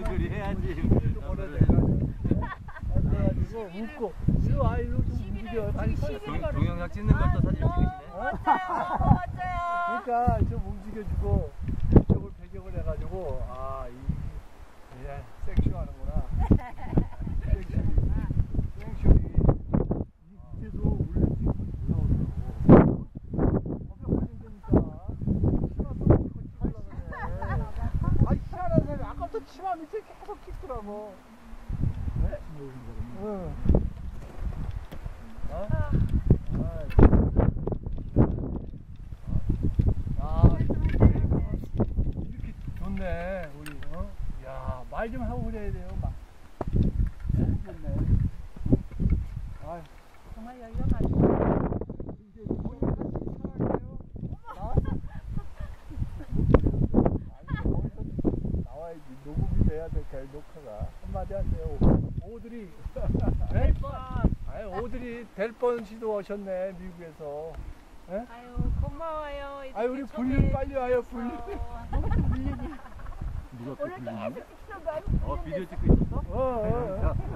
그리 해야지. 앉아가지고 웃고 이리 와 이리로 좀 움직여. 동영상 찍는 걸 또 사진 찍으시네. 맞아요. 그러니까 좀 움직여주고 이쪽을 배경을 해가지고 아 예, 섹시하는구나. 섹시이 밑에서 올려찍고 올라오더라고. 거기가 걸린다니까. 치마 또 찍고 올라가네. 아이 희한한 사람이 아까부터 치마 밑에 계속 찍더라고. 네? 응. 어? 이렇게 좋네 우리. 어? 야, 말 좀 하고 그래야 돼요. 막. 좋네. 아, 정말 여기가 맛있어. 이제 오늘 같이 살아요. 나와야지. 녹음이 돼야 돼. 녹화가 한마디 하세요. 오드리. 네? 아유, 오드리 될 뻔 시도하셨네 미국에서. 네? 아유 고마워요. 아유 우리 불륜 빨리 와요 불륜. 누가 또 불륜이야? 비디오 찍고 있었어?